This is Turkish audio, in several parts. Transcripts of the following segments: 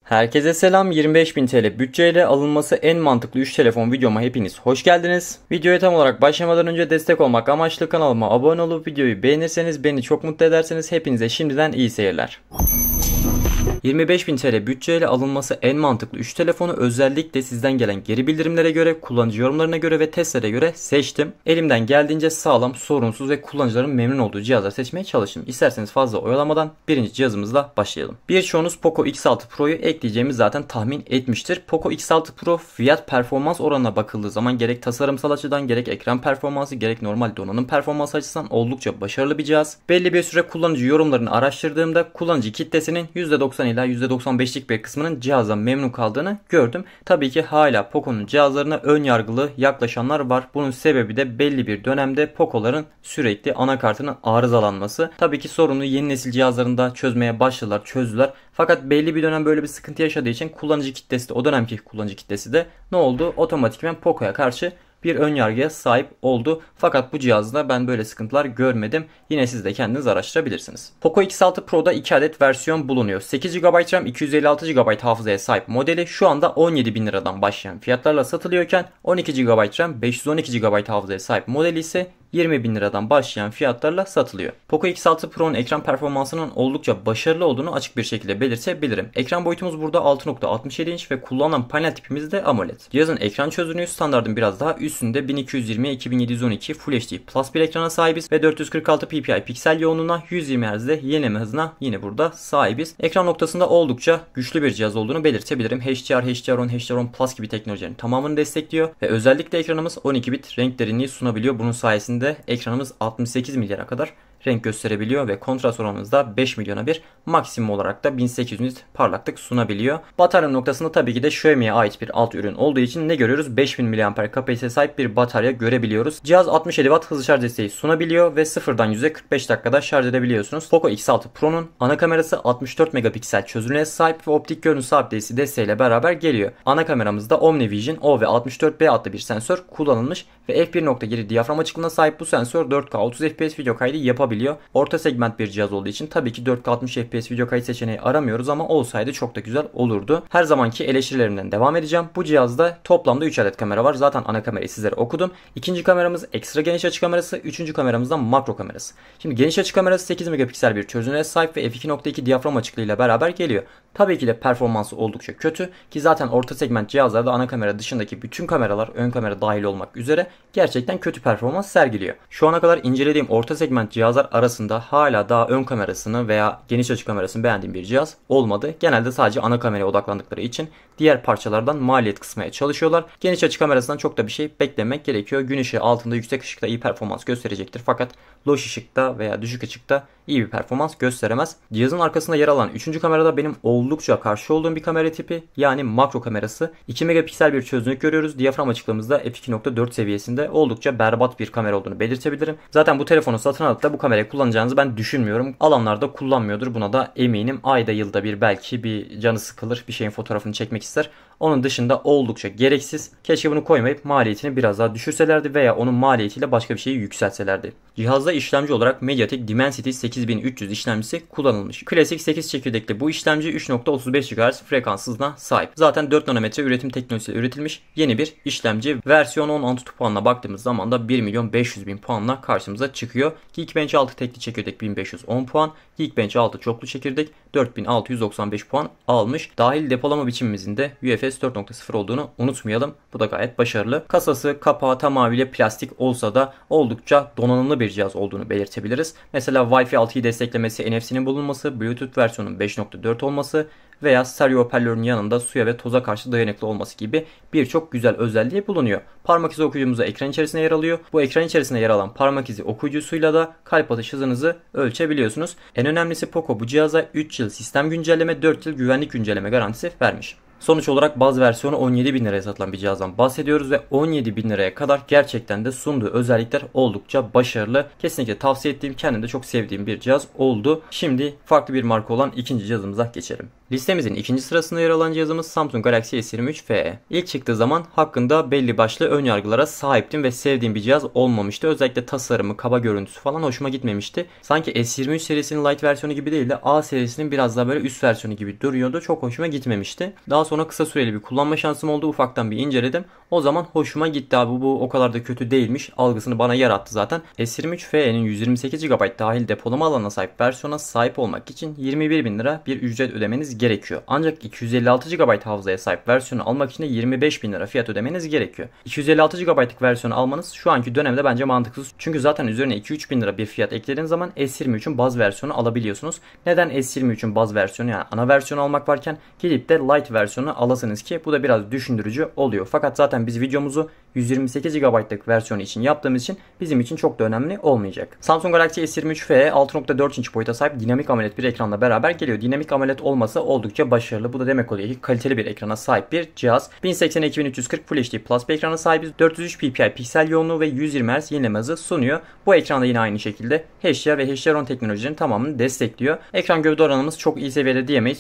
Herkese selam. 25.000 TL bütçeyle alınması en mantıklı 3 telefon videoma hepiniz hoş geldiniz. Videoya tam olarak başlamadan önce destek olmak amaçlı kanalıma abone olup videoyu beğenirseniz beni çok mutlu ederseniz hepinize şimdiden iyi seyirler. 25.000 TL bütçeyle alınması en mantıklı 3 telefonu özellikle sizden gelen geri bildirimlere göre, kullanıcı yorumlarına göre ve testlere göre seçtim. Elimden geldiğince sağlam, sorunsuz ve kullanıcıların memnun olduğu cihazlar seçmeye çalıştım. İsterseniz fazla oyalamadan birinci cihazımızla başlayalım. Birçoğunuz Poco X6 Pro'yu ekleyeceğimi zaten tahmin etmiştir. Poco X6 Pro fiyat performans oranına bakıldığı zaman gerek tasarımsal açıdan, gerek ekran performansı, gerek normal donanım performansı açısından oldukça başarılı bir cihaz. Belli bir süre kullanıcı yorumlarını araştırdığımda kullanıcı kitlesinin %90 ila %95'lik bir kısmının cihazdan memnun kaldığını gördüm. Tabii ki hala Poco'nun cihazlarına ön yargılı yaklaşanlar var. Bunun sebebi de belli bir dönemde Poco'ların sürekli anakartının arızalanması. Tabii ki sorunu yeni nesil cihazlarında çözmeye başladılar, çözdüler. Fakat belli bir dönem böyle bir sıkıntı yaşadığı için kullanıcı kitlesi de, o dönemki kullanıcı kitlesi de ne oldu? Otomatikman Poco'ya karşı bir ön yargıya sahip oldu. Fakat bu cihazda ben böyle sıkıntılar görmedim. Yine siz de kendiniz araştırabilirsiniz. Poco X6 Pro'da 2 adet versiyon bulunuyor. 8 GB RAM, 256 GB hafızaya sahip modeli şu anda 17.000 liradan başlayan fiyatlarla satılıyorken 12 GB RAM, 512 GB hafızaya sahip modeli ise 20.000 liradan başlayan fiyatlarla satılıyor. Poco X6 Pro'nun ekran performansının oldukça başarılı olduğunu açık bir şekilde belirtebilirim. Ekran boyutumuz burada 6.67 inç ve kullanılan panel tipimiz de AMOLED. Cihazın ekran çözünürlüğü standartın biraz daha üstünde 1220x2712 Full HD Plus bir ekrana sahibiz ve 446 ppi piksel yoğunluğuna 120 Hz'de yenileme hızına yine burada sahibiz. Ekran noktasında oldukça güçlü bir cihaz olduğunu belirtebilirim. HDR, HDR10, HDR10 Plus gibi teknolojilerin tamamını destekliyor ve özellikle ekranımız 12 bit renk derinliği sunabiliyor. Bunun sayesinde ekranımız 68 milyara kadar renk gösterebiliyor ve kontrast oranımız da 5 milyona bir, maksimum olarak da 1800 nit parlaklık sunabiliyor. Batarya noktasında tabii ki de Xiaomi'ye ait bir alt ürün olduğu için ne görüyoruz? 5000 mAh kapasiteye sahip bir batarya görebiliyoruz. Cihaz 67 Watt hızlı şarj desteği sunabiliyor ve sıfırdan 100'e 45 dakikada şarj edebiliyorsunuz. Poco X6 Pro'nun ana kamerası 64 megapiksel çözünürlüğe sahip ve optik görüntü sabitleyici desteğiyle beraber geliyor. Ana kameramızda OmniVision O ve 64B adlı bir sensör kullanılmış ve f1.7 diyafram açıklığına sahip bu sensör 4K 30 FPS video kaydı yapabiliyor. Orta segment bir cihaz olduğu için tabii ki 4K 60 FPS video kayıt seçeneği aramıyoruz ama olsaydı çok da güzel olurdu. Her zamanki eleştirilerimden devam edeceğim. Bu cihazda toplamda 3 adet kamera var. Zaten ana kamerayı sizlere okudum. İkinci kameramız ekstra geniş açı kamerası. Üçüncü kameramız da makro kamerası. Şimdi geniş açı kamerası 8 megapiksel bir çözünürlüğe sahip ve f2.2 diyafram açıklığıyla beraber geliyor. Tabii ki de performansı oldukça kötü ki zaten orta segment cihazlarda ana kamera dışındaki bütün kameralar, ön kamera dahil olmak üzere gerçekten kötü performans sergiliyor. Şu ana kadar incelediğim orta segment cihazlar arasında hala daha ön kamerasını veya geniş açı kamerasını beğendiğim bir cihaz olmadı. Genelde sadece ana kameraya odaklandıkları için diğer parçalardan maliyet kısmaya çalışıyorlar. Geniş açı kamerasından çok da bir şey beklemek gerekiyor. Gün ışığı altında yüksek ışıkta iyi performans gösterecektir. Fakat loş ışıkta veya düşük ışıkta iyi bir performans gösteremez. Cihazın arkasında yer alan 3. kamerada benim oldukça karşı olduğum bir kamera tipi, yani makro kamerası. 2 megapiksel bir çözünürlük görüyoruz. Diyafram açıklığımızda f2.4 seviyesinde, oldukça berbat bir kamera olduğunu belirtebilirim. Zaten bu telefonu satın alıp da bu kamerayı kullanacağınızı ben düşünmüyorum. Alanlar da kullanmıyordur, buna da eminim. Ayda yılda bir belki bir canı sıkılır, bir şeyin fotoğrafını çekmek ister. Onun dışında oldukça gereksiz. Keşke bunu koymayıp maliyetini biraz daha düşürselerdi veya onun maliyetiyle başka bir şeyi yükseltselerdi. Cihazda işlemci olarak MediaTek Dimensity 8300 işlemcisi kullanılmış. Klasik 8 çekirdekli bu işlemci 3.35 GHz frekans hızına sahip. Zaten 4 nanometre üretim teknolojisiyle üretilmiş yeni bir işlemci. Versiyon 10 Antutu puanına baktığımız zaman da 1.500.000 puanla karşımıza çıkıyor. Geekbench 6 tekli çekirdek 1510 puan. Geekbench 6 çoklu çekirdek 4695 puan almış. Dahil depolama biçimimizin de UFS 4.0 olduğunu unutmayalım. Bu da gayet başarılı. Kasası, kapağı tamamıyla plastik olsa da oldukça donanımlı bir cihaz olduğunu belirtebiliriz. Mesela Wi-Fi 6'yı desteklemesi, NFC'nin bulunması, Bluetooth versiyonunun 5.4 olması veya stereo hoparlörün yanında suya ve toza karşı dayanıklı olması gibi birçok güzel özelliği bulunuyor. Parmak izi okuyucumuz da ekran içerisinde yer alıyor. Bu ekran içerisinde yer alan parmak izi okuyucusuyla da kalp atış hızınızı ölçebiliyorsunuz. En önemlisi Poco bu cihaza 3 yıl sistem güncelleme, 4 yıl güvenlik güncelleme garantisi vermiş. Sonuç olarak baz versiyonu 17.000 liraya satılan bir cihazdan bahsediyoruz ve 17.000 liraya kadar gerçekten de sunduğu özellikler oldukça başarılı. Kesinlikle tavsiye ettiğim, kendim de çok sevdiğim bir cihaz oldu. Şimdi farklı bir marka olan ikinci cihazımıza geçelim. Listemizin ikinci sırasında yer alan cihazımız Samsung Galaxy S23 FE. İlk çıktığı zaman hakkında belli başlı ön yargılara sahiptim ve sevdiğim bir cihaz olmamıştı. Özellikle tasarımı, kaba görüntüsü falan hoşuma gitmemişti. Sanki S23 serisinin light versiyonu gibi değil de A serisinin biraz daha böyle üst versiyonu gibi duruyordu. Çok hoşuma gitmemişti. Daha sonra kısa süreli bir kullanma şansım oldu. Ufaktan bir inceledim. O zaman hoşuma gitti abi, bu o kadar da kötü değilmiş algısını bana yarattı zaten. S23 FE'nin 128 GB dahil depolama alanına sahip versiyona sahip olmak için 21.000 lira bir ücret ödemeniz gerekiyor. Ancak 256 GB hafızaya sahip versiyonu almak için de 25.000 lira fiyat ödemeniz gerekiyor. 256 GB'lık versiyonu almanız şu anki dönemde bence mantıksız. Çünkü zaten üzerine 2-3 bin lira bir fiyat eklediğiniz zaman S23'ün baz versiyonu alabiliyorsunuz. Neden S23'ün baz versiyonu, yani ana versiyonu almak varken gidip de light versiyonu alasınız ki bu da biraz düşündürücü oluyor. Fakat zaten biz videomuzu 128 GB'lık versiyonu için yaptığımız için bizim için çok da önemli olmayacak. Samsung Galaxy S23 FE 6.4 inç boyuta sahip dinamik AMOLED bir ekranla beraber geliyor. Dinamik AMOLED olması oldukça başarılı. Bu da demek oluyor ki kaliteli bir ekrana sahip bir cihaz. 1080x2340 Full HD Plus bir ekrana sahibiz. 403 ppi piksel yoğunluğu ve 120 Hz yenileme hızı sunuyor. Bu ekranda yine aynı şekilde HDR ve HDR10 teknolojilerinin tamamını destekliyor. Ekran gövde oranımız çok iyi seviyede diyemeyiz.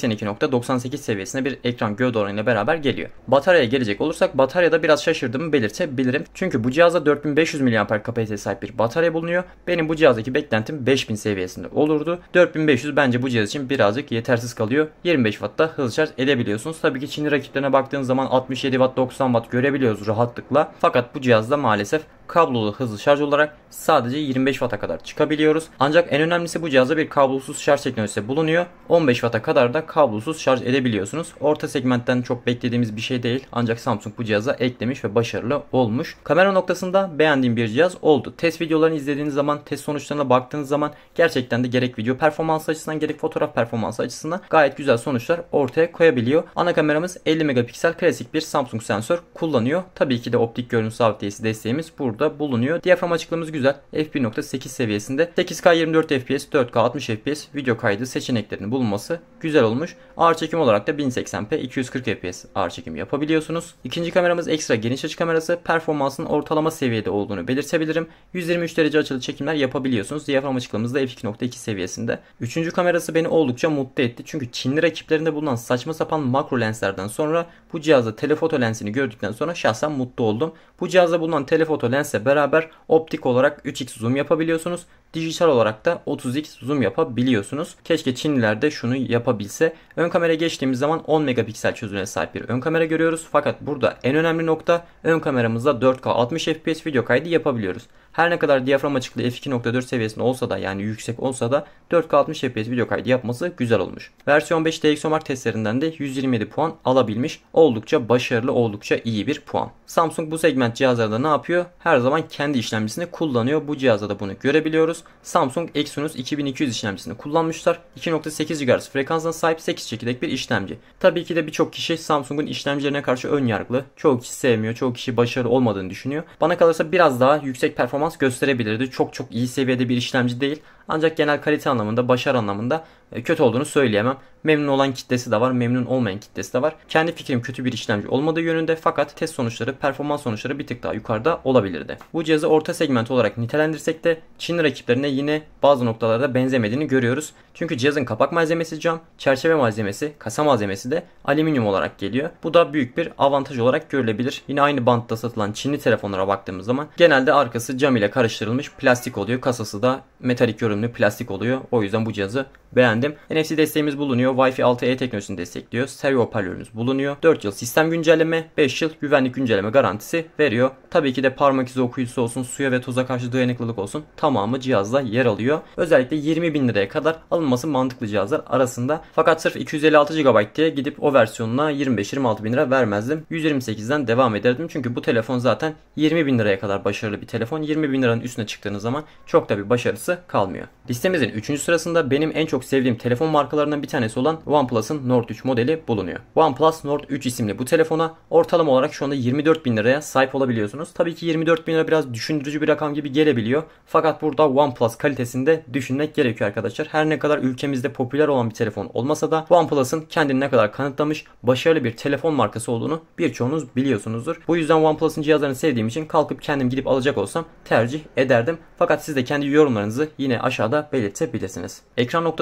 %82.98 seviyesinde bir ekran gövde oranıyla beraber geliyor. Bataryaya gelecek olursak bataryada biraz şaşırdığımı belirtebilirim. Çünkü bu cihazda 4500 mAh kapasiteye sahip bir batarya bulunuyor. Benim bu cihazdaki beklentim 5000 seviyesinde olurdu. 4500 bence bu cihaz için birazcık yetersiz kalıyor. 25 Watt'ta hızlı şarj edebiliyorsunuz. Tabii ki Çin rakiplerine baktığınız zaman 67 Watt 90 Watt görebiliyoruz rahatlıkla. Fakat bu cihazda maalesef kablolu hızlı şarj olarak sadece 25 Watt'a kadar çıkabiliyoruz. Ancak en önemlisi bu cihazda bir kablosuz şarj teknolojisi bulunuyor. 15 Watt'a kadar da kablosuz şarj edebiliyorsunuz. Orta segmentten çok beklediğimiz bir şey değil. Ancak Samsung bu cihaza eklemiş ve başarılı olmuş. Kamera noktasında beğendiğim bir cihaz oldu. Test videolarını izlediğiniz zaman, test sonuçlarına baktığınız zaman gerçekten de gerek video performansı açısından gerek fotoğraf performansı açısından gayet güzel sonuçlar ortaya koyabiliyor. Ana kameramız 50 megapiksel klasik bir Samsung sensör kullanıyor. Tabii ki de optik görüntü sabitleyicisi desteğimiz burada bulunuyor. Diyafram açıklığımız güzel. f1.8 seviyesinde 8K 24 FPS, 4K 60 FPS video kaydı seçeneklerinin bulunması güzel olmuş. Ağır çekim olarak da 1080p 240 FPS ağır çekim yapabiliyorsunuz. İkinci kameramız ekstra geniş açı kamerası. Performansının ortalama seviyede olduğunu belirtebilirim. 123 derece açılı çekimler yapabiliyorsunuz. Diyafram açıklığımız da f2.2 seviyesinde. Üçüncü kamerası beni oldukça mutlu etti. Çünkü Çinli rakiplerinde bulunan saçma sapan makro lenslerden sonra bu cihazda telefoto lensini gördükten sonra şahsen mutlu oldum. Bu cihazda bulunan telefoto lensle beraber optik olarak 3x zoom yapabiliyorsunuz. Dijital olarak da 30x zoom yapabiliyorsunuz. Keşke Çinliler de şunu yapabilse. Ön kameraya geçtiğimiz zaman 10 megapiksel çözünürlüğe sahip bir ön kamera görüyoruz. Fakat burada en önemli nokta ön kameramızda 4K 60 FPS video kaydı yapabiliyoruz. Her ne kadar diyafram açıklığı f2.4 seviyesinde olsa da, yani yüksek olsa da 4K 60 FPS video kaydı yapması güzel olmuş. Versiyon 5 DxOMark testlerinden de 127 puan alabilmiş. Oldukça başarılı, oldukça iyi bir puan. Samsung bu segment cihazlarda ne yapıyor? Her zaman kendi işlemcisini kullanıyor. Bu cihazda da bunu görebiliyoruz. Samsung Exynos 2200 işlemcisini kullanmışlar. 2.8 GHz frekansına sahip 8 çekirdek bir işlemci. Tabii ki de birçok kişi Samsung'un işlemcilerine karşı ön yargılı. Çoğu kişi sevmiyor. Çoğu kişi başarılı olmadığını düşünüyor. Bana kalırsa biraz daha yüksek performans gösterebilirdi. Çok iyi seviyede bir işlemci değil. Ancak genel kalite anlamında, başarı anlamında kötü olduğunu söyleyemem. Memnun olan kitlesi de var, memnun olmayan kitlesi de var. Kendi fikrim kötü bir işlemci olmadığı yönünde, fakat test sonuçları, performans sonuçları bir tık daha yukarıda olabilirdi. Bu cihazı orta segment olarak nitelendirsek de Çin rakiplerine yine bazı noktalarda benzemediğini görüyoruz. Çünkü cihazın kapak malzemesi cam, çerçeve malzemesi, kasa malzemesi de alüminyum olarak geliyor. Bu da büyük bir avantaj olarak görülebilir. Yine aynı bantta satılan Çinli telefonlara baktığımız zaman genelde arkası cam ile karıştırılmış plastik oluyor. Kasası da metalik görünümlü plastik oluyor. O yüzden bu cihazı beğendim. NFC desteğimiz bulunuyor. Wi-Fi 6E teknolojisini destekliyor. Stereo hoparlörümüz bulunuyor. 4 yıl sistem güncelleme, 5 yıl güvenlik güncelleme garantisi veriyor. Tabii ki de parmak izi okuyucusu olsun, suya ve toza karşı dayanıklılık olsun, tamamı cihazda yer alıyor. Özellikle 20.000 liraya kadar alınması mantıklı cihazlar arasında. Fakat sırf 256 GB diye gidip o versiyonuna 25-26 bin lira vermezdim. 128'den devam ederdim. Çünkü bu telefon zaten 20.000 liraya kadar başarılı bir telefon. 20.000 liranın üstüne çıktığınız zaman çok da bir başarısı kalmıyor. Listemizin 3. sırasında benim en çok sevdiğim telefon markalarından bir tanesi olan OnePlus'ın Nord 3 modeli bulunuyor. OnePlus Nord 3 isimli bu telefona ortalama olarak şu anda 24.000 liraya sahip olabiliyorsunuz. Tabii ki 24.000 lira biraz düşündürücü bir rakam gibi gelebiliyor. Fakat burada OnePlus kalitesinde düşünmek gerekiyor arkadaşlar. Her ne kadar ülkemizde popüler olan bir telefon olmasa da OnePlus'ın kendini ne kadar kanıtlamış, başarılı bir telefon markası olduğunu birçoğunuz biliyorsunuzdur. Bu yüzden OnePlus'ın cihazlarını sevdiğim için kalkıp kendim gidip alacak olsam tercih ederdim. Fakat siz de kendi yorumlarınızı yine aşağıda belirtebilirsiniz. Ekran noktasında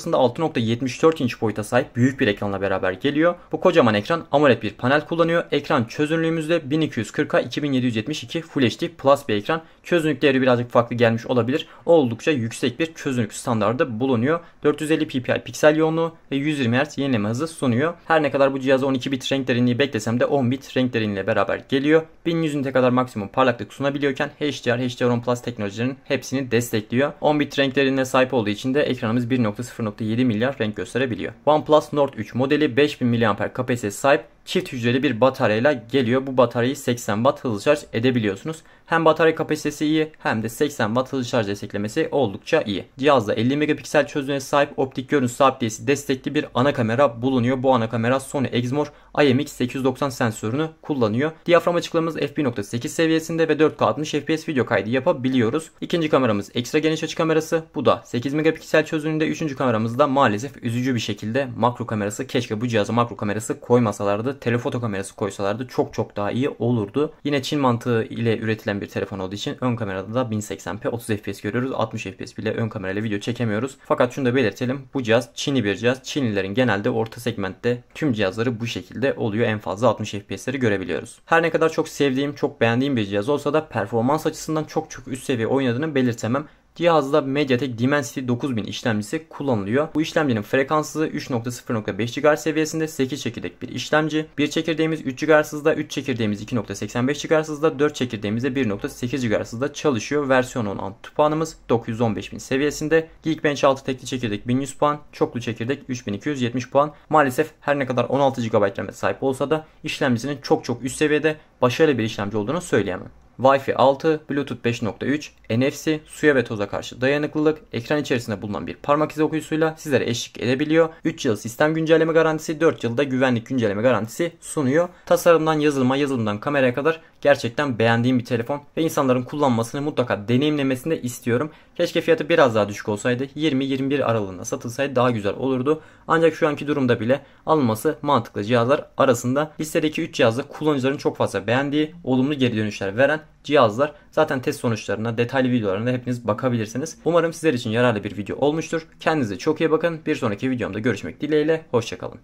kasasında 6.74 inç boyuta sahip büyük bir ekranla beraber geliyor. Bu kocaman ekran AMOLED bir panel kullanıyor. Ekran çözünürlüğümüzde 1240x 2772 Full HD Plus bir ekran. Çözünürlük değeri birazcık farklı gelmiş olabilir. Oldukça yüksek bir çözünürlük standardı bulunuyor. 450 ppi piksel yoğunluğu ve 120 Hz yenileme hızı sunuyor. Her ne kadar bu cihaza 12 bit renk derinliği beklesem de 10 bit renk derinliğiyle beraber geliyor. 1100 nite kadar maksimum parlaklık sunabiliyorken HDR, HDR10 Plus teknolojilerinin hepsini destekliyor. 10 bit renk derinliğine sahip olduğu için de ekranımız 1.0.7 milyar renk gösterebiliyor. OnePlus Nord 3 modeli 5000 mAh kapasiteye sahip. Çift hücreli bir bataryayla geliyor. Bu bataryayı 80 Watt hızlı şarj edebiliyorsunuz. Hem batarya kapasitesi iyi hem de 80 Watt hızlı şarj desteklemesi oldukça iyi. Cihazda 50 megapiksel çözünürlüğe sahip optik görüntü sabitiyesi destekli bir ana kamera bulunuyor. Bu ana kamera Sony Exmor IMX890 sensörünü kullanıyor. Diyafram açıklığımız f1.8 seviyesinde ve 4K 60 FPS video kaydı yapabiliyoruz. İkinci kameramız ekstra geniş açı kamerası. Bu da 8 megapiksel çözünürlüğünde. Üçüncü kameramız da maalesef üzücü bir şekilde makro kamerası. Keşke bu cihaza makro kamerası koymasalardı. Telefoto kamerası koysalardı çok daha iyi olurdu. Yine Çin mantığı ile üretilen bir telefon olduğu için ön kamerada da 1080p 30 fps görüyoruz. 60 fps bile ön kamerayla video çekemiyoruz. Fakat şunu da belirtelim. Bu cihaz Çinli bir cihaz. Çinlilerin genelde orta segmentte tüm cihazları bu şekilde oluyor. En fazla 60 fps'leri görebiliyoruz. Her ne kadar çok sevdiğim, çok beğendiğim bir cihaz olsa da performans açısından çok üst seviye oynadığını belirtemem. Cihazda MediaTek Dimensity 9000 işlemcisi kullanılıyor. Bu işlemcinin frekansı 3.0.5 GHz seviyesinde 8 çekirdek bir işlemci. Bir çekirdeğimiz 3 GHz hızda, 3 çekirdeğimiz 2.85 GHz hızda, 4 çekirdeğimiz de 1.8 GHz hızda çalışıyor. Versiyon 10 Antutu puanımız 915.000 seviyesinde. Geekbench 6 tekli çekirdek 1100 puan, çoklu çekirdek 3270 puan. Maalesef her ne kadar 16 GB RAM'e sahip olsa da işlemcisinin çok üst seviyede başarılı bir işlemci olduğunu söyleyemem. Wi-Fi 6, Bluetooth 5.3, NFC, suya ve toza karşı dayanıklılık, ekran içerisinde bulunan bir parmak izi okuyucusuyla sizlere eşlik edebiliyor. 3 yıl sistem güncelleme garantisi, 4 yılda güvenlik güncelleme garantisi sunuyor. Tasarımdan yazılımdan kameraya kadar gerçekten beğendiğim bir telefon ve insanların kullanmasını mutlaka deneyimlemesini de istiyorum. Keşke fiyatı biraz daha düşük olsaydı, 20-21 aralığında satılsaydı daha güzel olurdu. Ancak şu anki durumda bile alınması mantıklı cihazlar arasında. Listedeki 3 cihazda kullanıcıların çok fazla beğendiği, olumlu geri dönüşler veren cihazlar. Zaten test sonuçlarına, detaylı videolarına hepiniz bakabilirsiniz. Umarım sizler için yararlı bir video olmuştur. Kendinize çok iyi bakın. Bir sonraki videomda görüşmek dileğiyle. Hoşçakalın.